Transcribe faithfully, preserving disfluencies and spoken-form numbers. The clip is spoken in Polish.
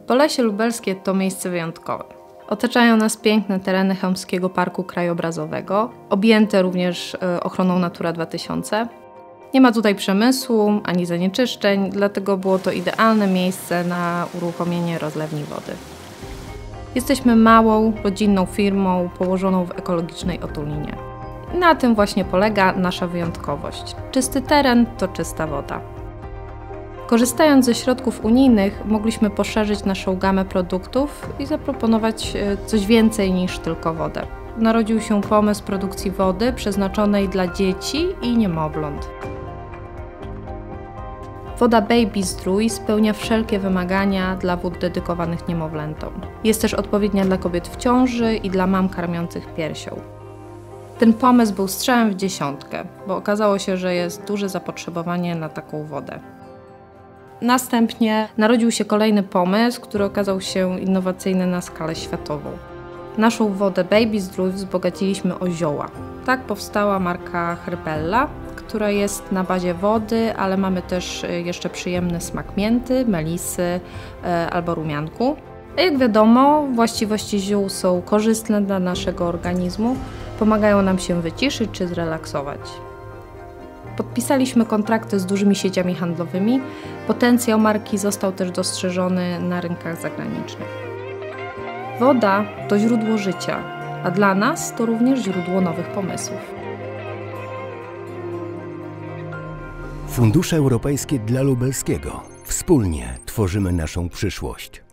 Polesie Lubelskie to miejsce wyjątkowe. Otaczają nas piękne tereny Chełmskiego Parku Krajobrazowego, objęte również ochroną Natura dwa tysiące. Nie ma tutaj przemysłu ani zanieczyszczeń, dlatego było to idealne miejsce na uruchomienie rozlewni wody. Jesteśmy małą, rodzinną firmą położoną w ekologicznej otulinie. Na tym właśnie polega nasza wyjątkowość. Czysty teren to czysta woda. Korzystając ze środków unijnych, mogliśmy poszerzyć naszą gamę produktów i zaproponować coś więcej niż tylko wodę. Narodził się pomysł produkcji wody przeznaczonej dla dzieci i niemowląt. Woda Baby Zdrój spełnia wszelkie wymagania dla wód dedykowanych niemowlętom. Jest też odpowiednia dla kobiet w ciąży i dla mam karmiących piersią. Ten pomysł był strzałem w dziesiątkę, bo okazało się, że jest duże zapotrzebowanie na taką wodę. Następnie narodził się kolejny pomysł, który okazał się innowacyjny na skalę światową. Naszą wodę Baby Zdrój wzbogaciliśmy o zioła. Tak powstała marka Herbella, która jest na bazie wody, ale mamy też jeszcze przyjemny smak mięty, melisy albo rumianku. A jak wiadomo, właściwości ziół są korzystne dla naszego organizmu, pomagają nam się wyciszyć czy zrelaksować. Podpisaliśmy kontrakty z dużymi sieciami handlowymi. Potencjał marki został też dostrzeżony na rynkach zagranicznych. Woda to źródło życia, a dla nas to również źródło nowych pomysłów. Fundusze Europejskie dla Lubelskiego. Wspólnie tworzymy naszą przyszłość.